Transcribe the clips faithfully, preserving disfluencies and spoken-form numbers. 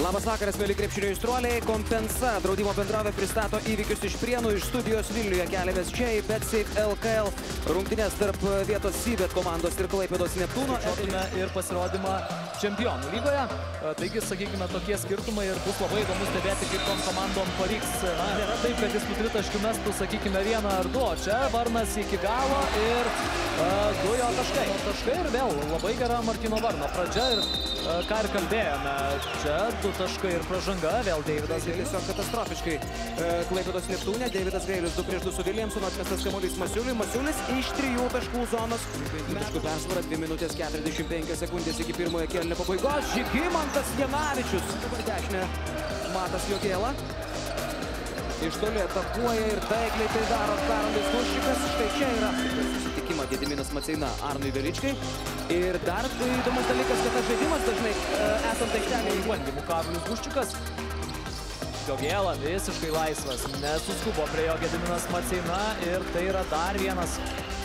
Labas vakaras, mėly krepšinio aistruoliai. Kompensa draudimo bendrovė pristato įvykius iš Prienų. Iš studijos Vilniuje keliamės čia į BetSafe L K L rungtynės tarp vietos Sybet komandos ir Klaipėdos Neptūno. Žodome ir pasirodymą Čempionų lygoje. Taigi, sakykime, tokie skirtumai ir bus labai įdomu stebėti, kaip tom komandom pavyks. Na, nėra taip, kad jis tų tritaškių mestų, sakykime, vieną ar du. Čia Varnas iki galo ir uh, du jo taškai. Taškai ir vėl labai gera Martyno Varno pradžia ir uh, ką ir kalbėjome. Čia du taškai ir pražanga. Vėl Deividas Gailius. Tiesiog katastrofiškai uh, Klaipėdos Neptūne. Deividas Gailius du prieš du su Williamsonu. Atmestas kamuolys Masiuliui. Masiulis iš trijų taškų zonos. Taškų persvara dvi minutės keturiasdešimt penkios sekundės iki pirmojo kėlinio pabaigos. Žygimantas Janavičius. Dabar dešinę Matas Jogėla. Iš toli atakuoja ir taikliai tai daro Karolis Guščikas. Štai čia yra susitikimą Gediminas Maceina Arnui Veličkai. Ir dar įdomus dalykas, kad tas žaidimas dažnai e, esant aikštelėje bandymų Karolis Guščikas. Jogėla visiškai laisvas. Nesuskubo prie jo Gediminas Maceina ir tai yra dar vienas.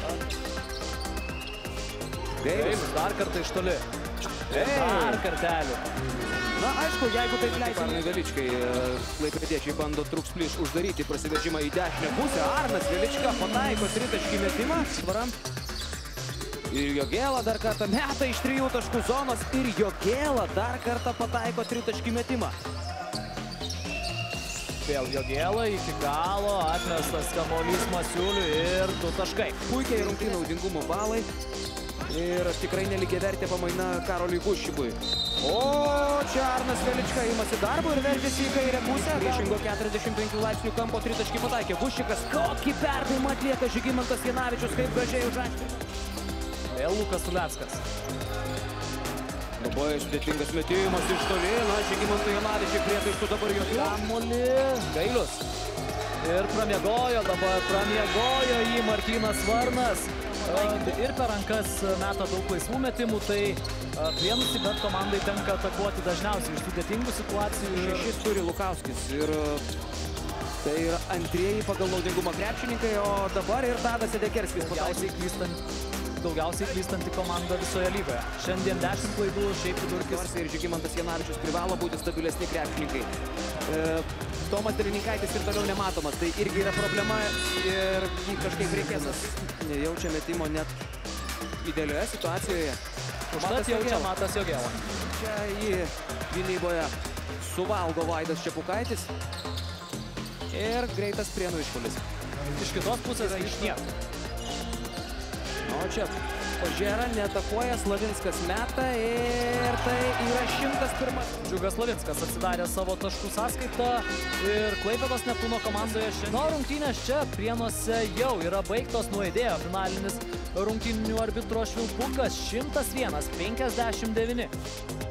Gailius dar kartą iš toli. Dar kartelį. Na, aišku, jeigu taip leisime. Arnui Veličkai, klaipėdiečiai bando truks plyš uždaryti prasiveržimą į dešinę pusę. Arnas Velička pataiko tritaškį metimą. Svaram. Ir Jogėla dar kartą meta iš trijų taškų zonos. Ir Jogėla dar kartą pataiko tritaškį metimą. Vėl Jogėla iki galo, atmestas kamuolys Masiuliui ir du taškai. Puikiai rungtynių naudingumo balai. Ir tikrai nelygiavertė pamaina Karoliui Guščikui. O čia Arnas Velička imasi darbo ir veržiasi į kairę pusę. Priešingo keturiasdešimt penkių laipsnių kampo tritaškį pataikė Guščikas. Kokį perdavimą atlieka Žygimantas Janavičius, kaip gražiai užaštrino. Vėl Lukas Uleckas. Labai sudėtingas metimas iš toli. Na, Žygimantai Janavičiui priekaištų dabar jokių. Kamuolį Gailius. Ir pramiegojo dabar, pramiegojo jį Martynas Varnas. Ir per rankas meta daug laisvų metimų, tai Prienų Sybet komandai tenka atakuoti dažniausiai iš sudėtingų situacijų. Šešis turi Lukauskis ir tai yra antrieji pagal naudingumą krepšininkai, o dabar ir Tadas Edekerskis. Daugiausiai klystanti, daugiausiai klystanti komanda visoje lygoje. Šiandien dešimt klaidų, šiaip vidurkis. Ir Žygimantas Janavičius privalo būti stabilesni krepšininkai. E, Tomas Delininkaitis ir toliau nematomas, tai irgi yra problema ir jį kažkaip reikės. Nejaučia metimo net idealioje situacijoje. Užtat jaučia Matas Jogėla. Čia jį gynyboje suvalgo Vaidas Čepukaitis ir greitas Prienų išpuolis. Iš kitos pusės iš nieko. O čia Pažėra neatakuoja, Slavinskas meta ir tai yra šimtas pirmas. Džiugas Slavinskas atsidarė savo taškų sąskaitą ir Klaipėdos Neptūno komandoje šiandien rungtynės čia Prienuose jau yra baigtos, nuaidėjo finalinis rungtynių arbitro švilpukas šimtas vienas penkiasdešimt devyni.